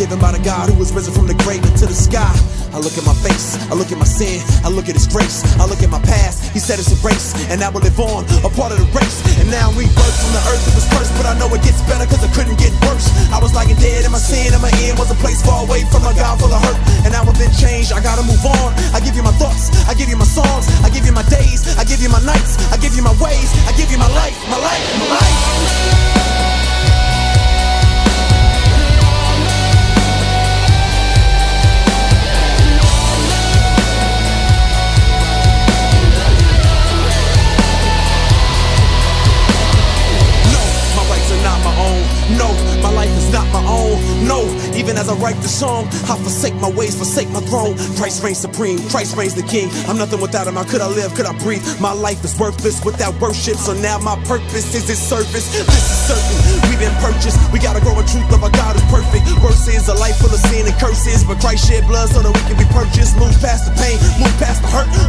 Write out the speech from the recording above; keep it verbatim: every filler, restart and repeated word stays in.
living by the God who was risen from the grave into the sky. I look at my face, I look at my sin, I look at his grace, I look at my past, he said it's a race, and I will live on, a part of the race. And now we birth from the earth, it was cursed, but I know it gets better cause it couldn't get worse. I was lying dead in my sin, and my end was a place far away from a God full of hurt. And now I've been changed, I gotta move on. I give you my thoughts, I give you my songs, I give you my days, I give you my nights, I give you my ways, I give you my life, my life, my life. No, my life is not my own. No, even as I write the song, I forsake my ways, forsake my throne. Christ reigns supreme, Christ reigns the king. I'm nothing without him, how could I live, could I breathe? My life is worthless without worship, so now my purpose is his service. This is certain, we've been purchased. We gotta grow in truth of our God is perfect. Worse is a life full of sin and curses, but Christ shed blood so that we can be purchased. Move past the pain, move past the hurt.